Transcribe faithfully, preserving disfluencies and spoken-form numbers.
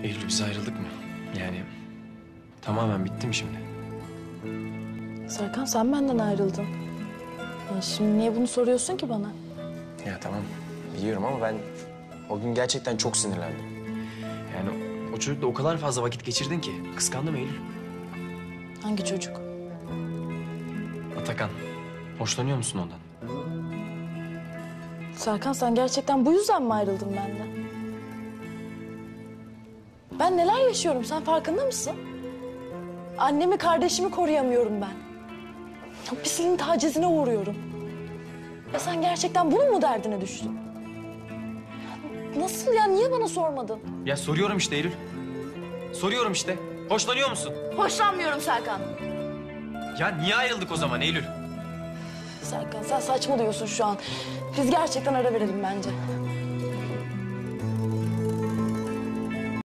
Eylül, biz ayrıldık mı? Yani tamamen bitti mi şimdi? Serkan, sen benden ayrıldın. Ya şimdi niye bunu soruyorsun ki bana? Ya tamam, biliyorum ama ben o gün gerçekten çok sinirlendim. Yani o, o çocukla o kadar fazla vakit geçirdin ki. Kıskandım Eylül. Hangi çocuk? Atakan, hoşlanıyor musun ondan? Serkan, sen gerçekten bu yüzden mi ayrıldın benden? Ben neler yaşıyorum, sen farkında mısın? Annemi, kardeşimi koruyamıyorum ben. O pisliğin tacizine uğruyorum. Ya sen gerçekten bunun mu derdine düştün? Nasıl ya, niye bana sormadın? Ya soruyorum işte Eylül. Soruyorum işte. Hoşlanıyor musun? Hoşlanmıyorum Serkan. Ya niye ayrıldık o zaman Eylül? Serkan, sen saçmalıyorsun şu an. Biz gerçekten ara verelim bence.